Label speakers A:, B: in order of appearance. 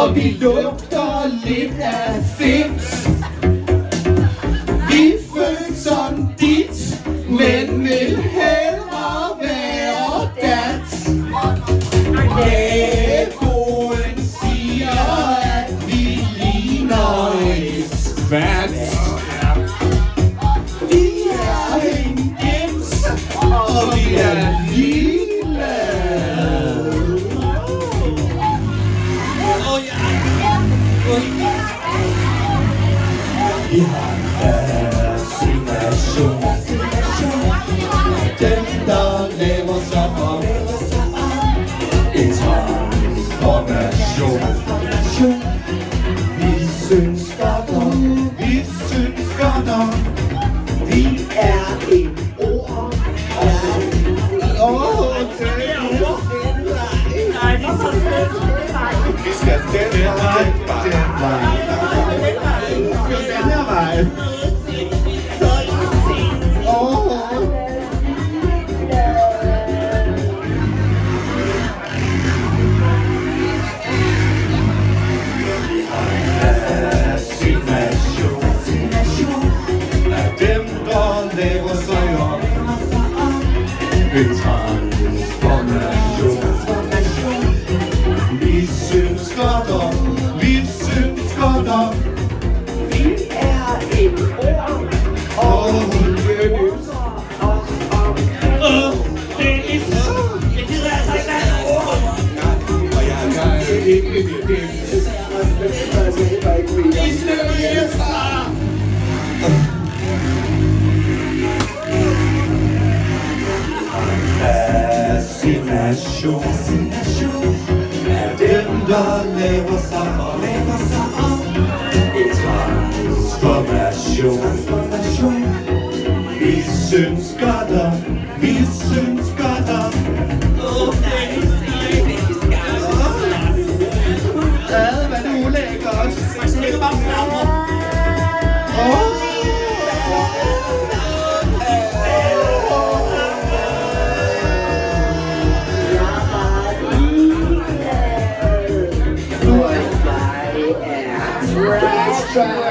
A: og vi lugter lidt af fims. Vi føler dit, men vil hellere være dat. Naboen siger, at vi ligner et skvat. Vi er en gems, og vi er vi har en fascination af dem, der laver sig om. En transformation. Vi synes godt om, vi synes godt om. Vi er en ord.
B: Nej, det er så slet.
A: Vi skal den vej. En transformation. Vi synes godt om, vi synes godt om. Vi er et ord.
B: Det er så. Jeg gider altså ikke være et ord.
A: Fascination af dem, der laver sig om. En transformation. Vi synes godt om, vi synes godt om. Hvad er det ulækkert?
B: Det er bare flammer.
A: Try.